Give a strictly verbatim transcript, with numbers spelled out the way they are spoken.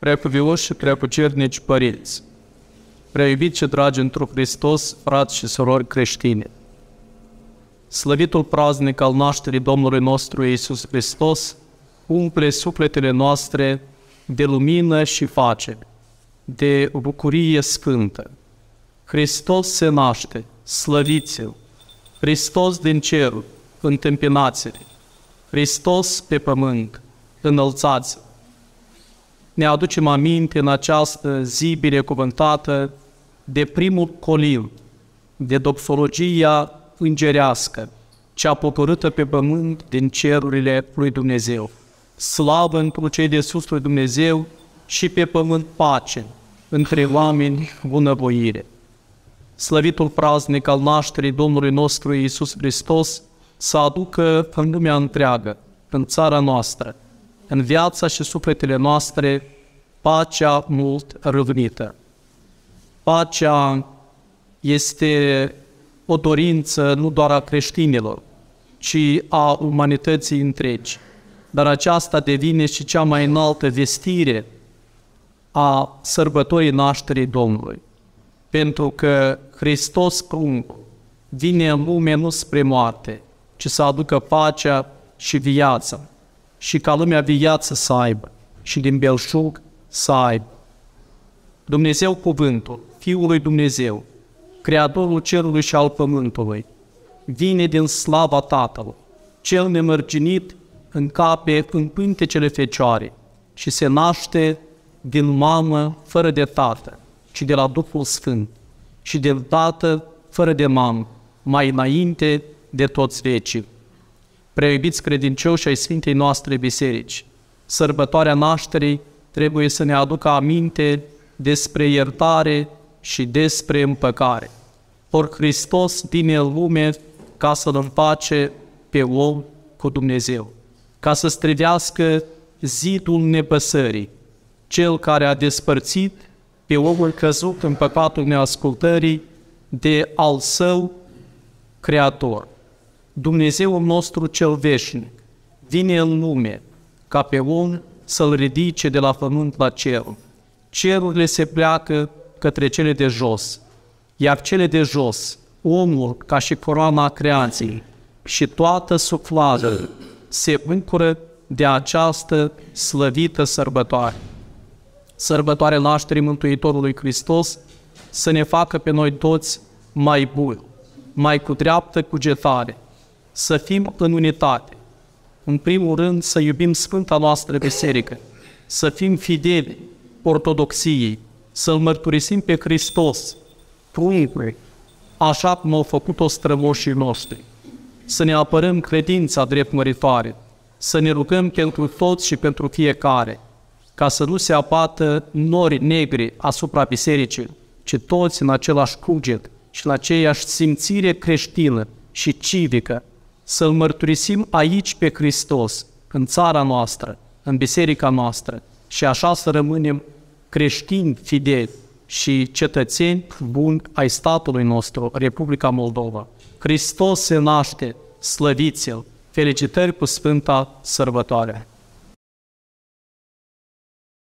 Preacuvioși și preacucernici părinți, preiubiți și dragi într-un Hristos, frați și surori creștine, slăvitul praznic al nașterii Domnului nostru Iisus Hristos umple sufletele noastre de lumină și pace, de bucurie sfântă. Hristos se naște, slăviți-L! Hristos din cerul, întâmpinați-L! Hristos pe pământ, înălțați-L! Ne aducem aminte în această zi binecuvântată de primul colin, de doxologia îngerească, cea pogorâtă pe pământ din cerurile lui Dumnezeu. Slavă întru cei de sus lui Dumnezeu și pe pământ pace, între oameni bunăvoire. Slăvitul praznic al nașterii Domnului nostru Iisus Hristos să aducă în lumea întreagă, în țara noastră, în viața și sufletele noastre, pacea mult râvnită. Pacea este o dorință nu doar a creștinilor, ci a umanității întregi. Dar aceasta devine și cea mai înaltă vestire a sărbătorii nașterii Domnului. Pentru că Hristos pruncul vine în lume nu spre moarte, ci să aducă pacea și viața, și ca lumea viață să aibă, și din belșug să aibă. Dumnezeu cuvântul, Fiul lui Dumnezeu, Creatorul cerului și al pământului, vine din slava Tatălui, cel nemărginit încape în pântecele Fecioarei și se naște din mamă fără de tată, ci de la Duhul Sfânt, și de tată fără de mamă, mai înainte de toți vecii. Preiubiți credincioși ai Sfintei noastre biserici, sărbătoarea nașterii trebuie să ne aducă aminte despre iertare și despre împăcare. Ori Hristos vine în lume ca să-L împace pe om cu Dumnezeu, ca să strivească zidul nepăsării, cel care a despărțit pe omul căzut în păcatul neascultării de al său Creator. Dumnezeul nostru cel veșnic vine în lume ca pe om să-L ridice de la pământ la cer. Cerurile se pleacă către cele de jos, iar cele de jos, omul ca și coroana creației și toată suflarea se bucură de această slăvită sărbătoare. Sărbătoarea nașterii Mântuitorului Hristos să ne facă pe noi toți mai buni, mai cu dreaptă cugetare, să fim în unitate. În primul rând să iubim Sfânta noastră Biserică, să fim fideli ortodoxiei, să-L mărturisim pe Hristos, pruncul, așa cum au făcut-o strămoșii noștri, să ne apărăm credința drept măritoare, să ne rugăm pentru toți și pentru fiecare, ca să nu se apată nori negri asupra bisericii, ci toți în același cuget și în aceeași simțire creștină și civică, să-L mărturisim aici pe Hristos, în țara noastră, în biserica noastră, și așa să rămânem creștini fideli și cetățeni buni ai statului nostru, Republica Moldova. Hristos se naște, slăviți-L! Felicitări cu Sfânta Sărbătoare!